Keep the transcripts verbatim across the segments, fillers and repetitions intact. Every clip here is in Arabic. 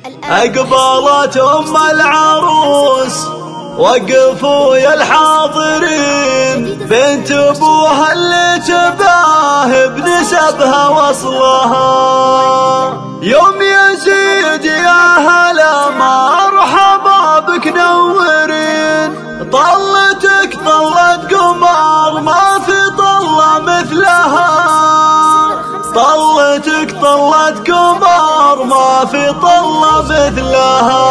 أقبلت أم العروس وقفوا يا الحاضرين، بنت أبوها اللي تباه بنسبها وصلها. يوم يزيد يا هلا مرحبا بك نورين، طلتك طلت قمر ما في طلة مثلها، طلتك طلت قمر ما في طلة مثلها.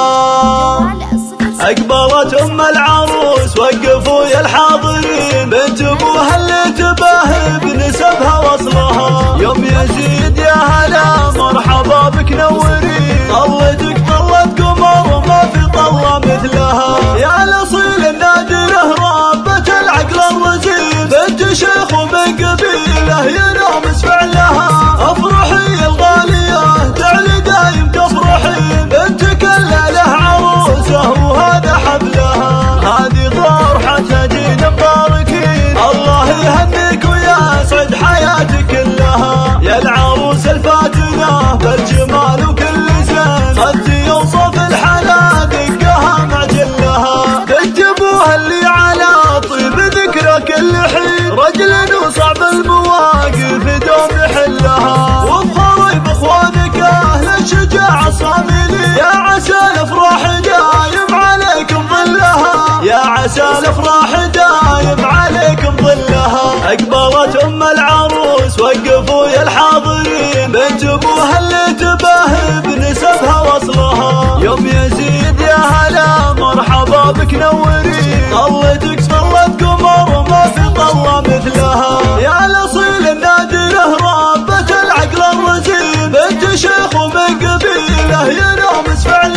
أقبلت أم العروس وقفوا يا الحاضرين، بنت أبوها اللي تباه بنسبها وصلها. يوم يزيد يا هلا مرحبا بك نورين، طلتك طلت قمر ما في طلة مثلها. يا الأصيل النادرة ربة العقل الرزين، بنت شيخ ومن قبيله ينامس فعلها. افرحي يا الغالية تعلي دايم تفرحين، بنتك اللي له عروسه وهذا حبلها. هذه فرحة جيل مباركين، الله يهنيك ويسعد حياتك كلها. يا العروس الفاتنة بالجمال وكل زين، قد يوصف الحلا دقها مع جلها. بنت ابوها اللي على طيب ذكرى كل حين، رجل وصعب المواقف دوم يحلها. وبخري باخوانك اهل الشجاعة الصاملين، يا عسى الافراح دايم عليكم ظلها، يا عسى الافراح دايم عليكم ظلها. اقبلت ام العروس وقفوا يا الحاضرين، بنت ابوها اللي تباه بنسبها وصلها. يوم يزيد يا هلا مرحبا بك نورين، طلتك طلت قمر ما في طلة مثلها. يا الاصيل النادرة ربة العقل الرزين، بنت شيخ ومن قبيله ينامس فعلها.